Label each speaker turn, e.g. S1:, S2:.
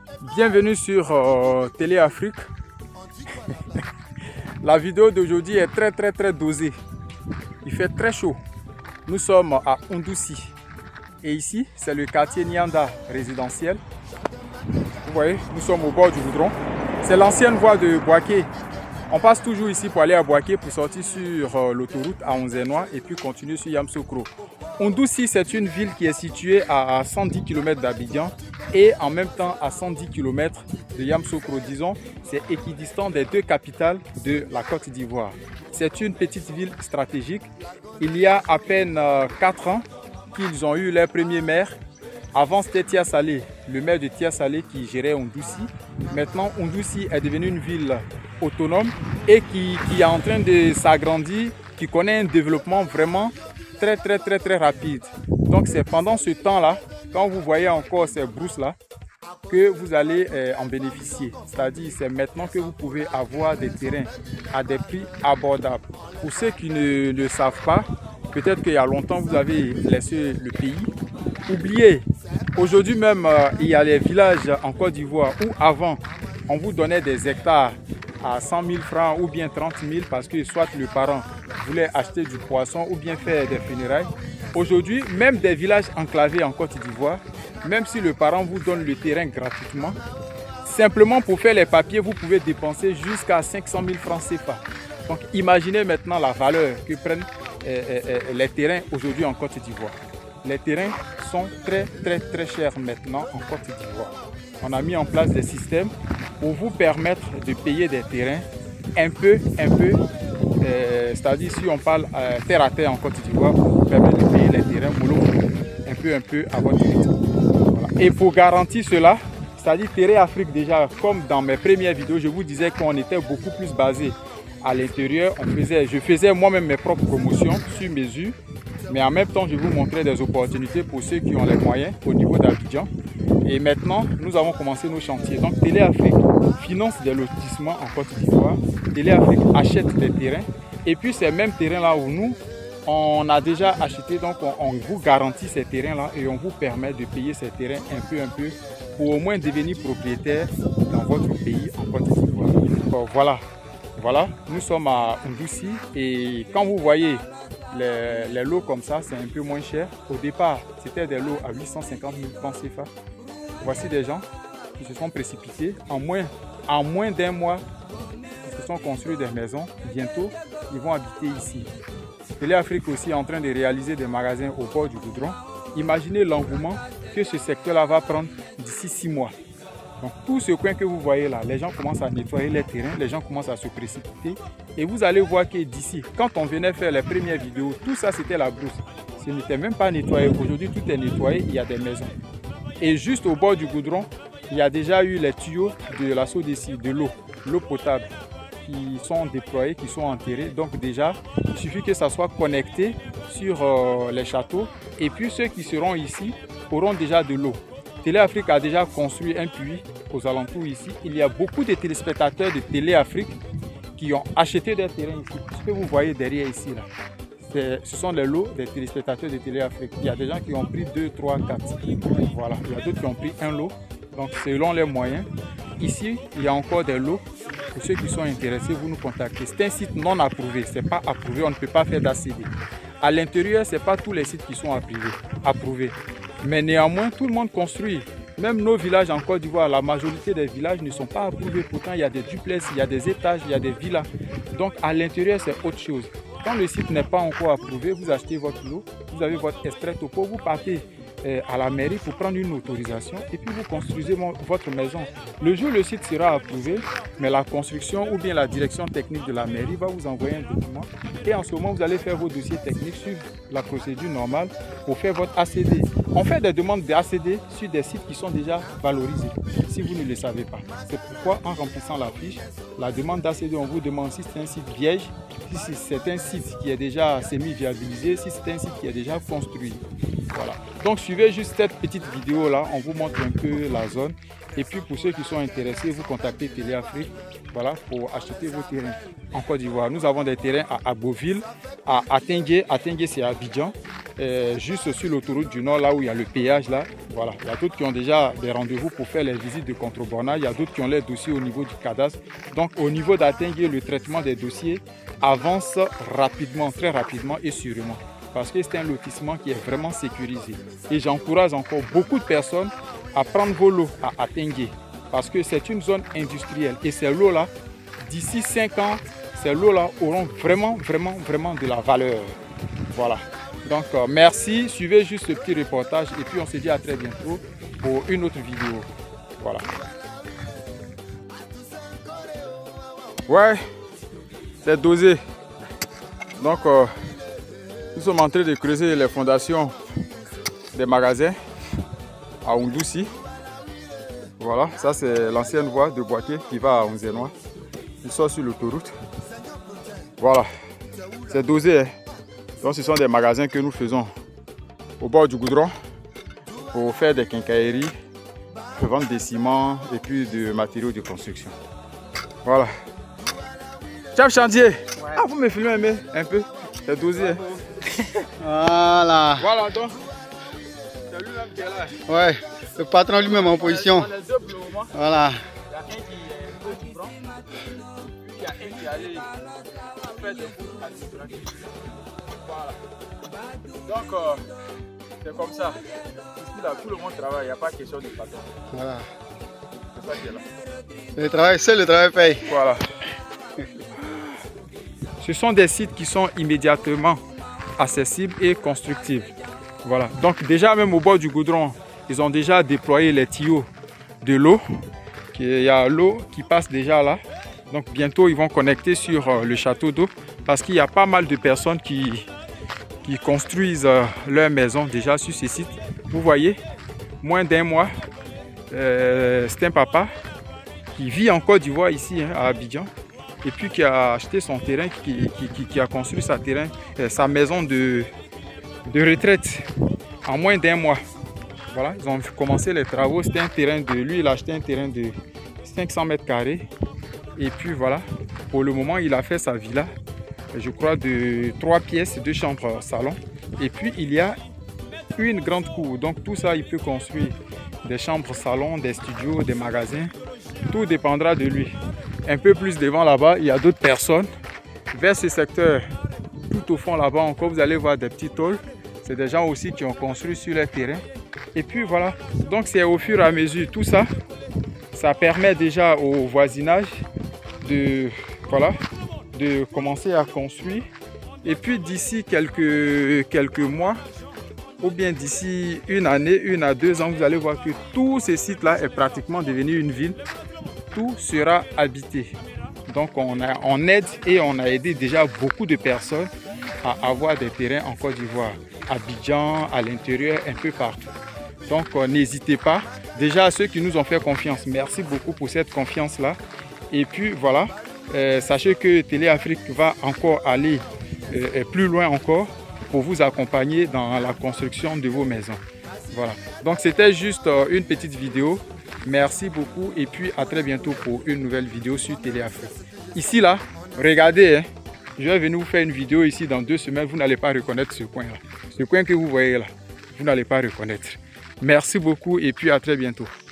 S1: Bienvenue sur Télé Afrique. La vidéo d'aujourd'hui est très dosée. Il fait très chaud. Nous sommes à Oundoussi. Et ici, c'est le quartier Nianda résidentiel. Vous voyez, nous sommes au bord du goudron. C'est l'ancienne voie de Boaké. On passe toujours ici pour aller à Boaké pour sortir sur l'autoroute à Onzenois et puis continuer sur Yamoussoukro. Oundoussi, c'est une ville qui est située à 110 km d'Abidjan et en même temps à 110 km de Yamoussoukro. Disons, c'est équidistant des deux capitales de la Côte d'Ivoire. C'est une petite ville stratégique. Il y a à peine 4 ans qu'ils ont eu leur premier maire. Avant, c'était Tia Salé, le maire de Tia Salé qui gérait Oundoussi. Maintenant, Oundoussi est devenue une ville autonome et qui est en train de s'agrandir, qui connaît un développement vraiment très rapide. Donc c'est pendant ce temps-là, quand vous voyez encore ces brousses-là, que vous allez en bénéficier. C'est-à-dire c'est maintenant que vous pouvez avoir des terrains à des prix abordables. Pour ceux qui ne le savent pas, peut-être qu'il y a longtemps vous avez laissé le pays. Oubliez, aujourd'hui même il y a les villages en Côte d'Ivoire où avant on vous donnait des hectares à 100 000 francs ou bien 30 000 parce que soit le parent voulait acheter du poisson ou bien faire des funérailles. Aujourd'hui, même des villages enclavés en Côte d'Ivoire, même si le parent vous donne le terrain gratuitement, simplement pour faire les papiers, vous pouvez dépenser jusqu'à 500 000 francs CFA. Donc imaginez maintenant la valeur que prennent les terrains aujourd'hui en Côte d'Ivoire. Les terrains sont très chers maintenant en Côte d'Ivoire. On a mis en place des systèmes pour vous permettre de payer des terrains un peu, c'est-à-dire si on parle terre à terre en Côte d'Ivoire, vous permet de payer les terrains mollo un peu à votre rythme. Voilà. Et pour garantir cela, c'est-à-dire Télé Afrique déjà, comme dans mes premières vidéos, je vous disais qu'on était beaucoup plus basé à l'intérieur. Je faisais moi-même mes propres promotions sur mesure, mais en même temps, je vous montrais des opportunités pour ceux qui ont les moyens au niveau d'Abidjan. Et maintenant, nous avons commencé nos chantiers. Donc, Télé Afrique finance des lotissements en Côte d'Ivoire. Télé Afrique achète des terrains. Et puis, ces mêmes terrains-là où nous, on a déjà acheté, donc on vous garantit ces terrains-là et on vous permet de payer ces terrains un peu pour au moins devenir propriétaire dans votre pays en Côte d'Ivoire. Donc, voilà, nous sommes à Oundoussi et quand vous voyez les lots comme ça, c'est un peu moins cher. Au départ, c'était des lots à 850 000 francs CFA. Voici des gens qui se sont précipités. En moins d'un mois, ils se sont construits des maisons. Bientôt, ils vont habiter ici. Télé Afrique aussi est en train de réaliser des magasins au bord du goudron. Imaginez l'engouement que ce secteur-là va prendre d'ici 6 mois. Donc tout ce coin que vous voyez là, les gens commencent à nettoyer les terrains, les gens commencent à se précipiter. Et vous allez voir que d'ici, quand on venait faire les premières vidéos, tout ça c'était la brousse. Ce n'était même pas nettoyé. Aujourd'hui, tout est nettoyé, il y a des maisons. Et juste au bord du goudron, il y a déjà eu les tuyaux de la SODECI, de l'eau potable, qui sont déployés, qui sont enterrés. Donc déjà, il suffit que ça soit connecté sur les châteaux. Et puis ceux qui seront ici auront déjà de l'eau. Télé Afrique a déjà construit un puits aux alentours ici. Il y a beaucoup de téléspectateurs de Télé Afrique qui ont acheté des terrains ici. Ce que vous voyez derrière ici, là, ce sont les lots des téléspectateurs de Télé Afrique. Il y a des gens qui ont pris 2, 3, 4. Voilà. Il y a d'autres qui ont pris un lot. Donc selon les moyens. Ici, il y a encore des lots. Pour ceux qui sont intéressés, vous nous contactez. C'est un site non approuvé. Ce n'est pas approuvé. On ne peut pas faire d'ACD. À l'intérieur, ce n'est pas tous les sites qui sont approuvés. Mais néanmoins, tout le monde construit. Même nos villages en Côte d'Ivoire, la majorité des villages ne sont pas approuvés. Pourtant, il y a des duplex, il y a des étages, il y a des villas. Donc à l'intérieur, c'est autre chose. Quand le site n'est pas encore approuvé, vous achetez votre lot, vous avez votre extrait topo, vous partez à la mairie pour prendre une autorisation et puis vous construisez votre maison. Le jour où le site sera approuvé, mais la construction ou bien la direction technique de la mairie va vous envoyer un document et en ce moment vous allez faire vos dossiers techniques sur la procédure normale pour faire votre ACD. On fait des demandes d'ACD sur des sites qui sont déjà valorisés, si vous ne le savez pas. C'est pourquoi en remplissant la fiche, la demande d'ACD, on vous demande si c'est un site vierge, si c'est un site qui est déjà semi-viabilisé, si c'est un site qui est déjà construit. Voilà. Donc suivez juste cette petite vidéo là, on vous montre un peu la zone. Et puis pour ceux qui sont intéressés, vous contactez Télé Afrique, voilà, pour acheter vos terrains en Côte d'Ivoire. Nous avons des terrains à Beauville, à Atengue c'est à Abidjan. juste sur l'autoroute du Nord, là où il y a le péage là. Voilà. Il y a d'autres qui ont déjà des rendez-vous pour faire les visites de contrebornage. Il y a d'autres qui ont les dossiers au niveau du cadastre. Donc au niveau d'Atengue, le traitement des dossiers avance rapidement, très rapidement et sûrement. Parce que c'est un lotissement qui est vraiment sécurisé. Et j'encourage encore beaucoup de personnes à prendre vos lots à Atengue. Parce que c'est une zone industrielle. Et ces lots-là, d'ici 5 ans, ces lots-là auront vraiment de la valeur. Voilà. Donc merci, suivez juste ce petit reportage et puis on se dit à très bientôt pour une autre vidéo. Voilà. Ouais, c'est dosé. Donc nous sommes en train de creuser les fondations des magasins à Oundoussi. Voilà, ça c'est l'ancienne voie de Boaké qui va à Onzenois. Il sort sur l'autoroute. Voilà, c'est dosé. Hein. Donc ce sont des magasins que nous faisons au bord du goudron pour faire des quincailleries, vendre des ciments et puis des matériaux de construction. Voilà. Chef chantier. Ouais. Ah, vous me filmez un peu. C'est dosé. Hein.
S2: Voilà.
S1: Voilà donc. C'est lui-même qui est là.
S2: Ouais, le patron lui-même en position.
S1: On est deux pour le moment.
S2: Voilà.
S1: Il y a un qui prend. Il y a un qui est allé faire des cours à l'administration. Voilà. Donc, c'est comme ça. Ici, là, tout le monde travaille, il n'y a pas question de patron.
S2: Voilà.
S1: C'est ça qui est là.
S2: Le travail, seul le travail paye.
S1: Voilà. Ce sont des sites qui sont immédiatement accessibles et constructibles. Voilà. Donc, déjà, même au bord du goudron, ils ont déjà déployé les tuyaux de l'eau. Il y a l'eau qui passe déjà là. Donc, bientôt, ils vont connecter sur le château d'eau parce qu'il y a pas mal de personnes qui construisent leur maison déjà sur ces sites. Vous voyez, moins d'un mois, c'est un papa qui vit en Côte d'Ivoire ici hein, à Abidjan et puis qui a acheté son terrain, qui a construit sa maison de retraite en moins d'un mois. Voilà, ils ont commencé les travaux. C'était un terrain de lui, il a acheté un terrain de 500 mètres carrés et puis voilà, pour le moment il a fait sa villa. Je crois de 3 pièces, 2 chambres salon. Et puis il y a une grande cour. Donc tout ça, il peut construire des chambres salon, des studios, des magasins. Tout dépendra de lui. Un peu plus devant là-bas, il y a d'autres personnes. Vers ce secteur, tout au fond là-bas encore, vous allez voir des petits halls. C'est des gens aussi qui ont construit sur leur terrain. Et puis voilà. Donc c'est au fur et à mesure. Tout ça, ça permet déjà au voisinage de... Voilà. De commencer à construire et puis d'ici quelques mois ou bien d'ici une année, 1 à 2 ans, vous allez voir que tous ces sites là est pratiquement devenu une ville. Tout sera habité. Donc on aide et on a aidé déjà beaucoup de personnes à avoir des terrains en Côte d'Ivoire, à Abidjan, à l'intérieur, un peu partout. Donc n'hésitez pas. Déjà à ceux qui nous ont fait confiance, merci beaucoup pour cette confiance là. Et puis voilà. Sachez que Télé Afrique va encore aller plus loin encore pour vous accompagner dans la construction de vos maisons. Voilà. Donc c'était juste une petite vidéo. Merci beaucoup et puis à très bientôt pour une nouvelle vidéo sur Télé Afrique. Ici là, regardez, hein, je vais venir vous faire une vidéo ici dans 2 semaines. Vous n'allez pas reconnaître ce coin là. Ce coin que vous voyez là, vous n'allez pas reconnaître. Merci beaucoup et puis à très bientôt.